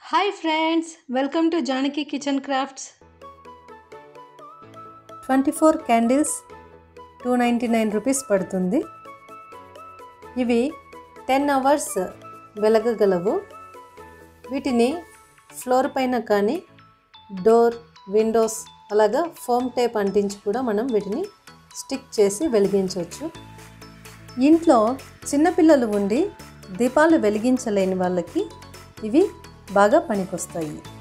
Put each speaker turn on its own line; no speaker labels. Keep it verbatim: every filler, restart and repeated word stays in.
Hi friends, welcome to Janaki kitchen crafts.
Twenty four candles two ninety nine rupees పడుతుంది. ఇవి ten hours వెలగగలవు. వీటిని floor పైన కానీ డోర్, విండోస్ అలాగా ఫోమ్ టేప్ అంటించి కూడా మనం వీటిని స్టిక్ చేసి వెలిగించవచ్చు. ఇంట్లో చిన్నపిల్లలు ఉండి దీపాలు వెలిగించలేని వాళ్ళకి ఇవి బాగా పనికొస్తాయి.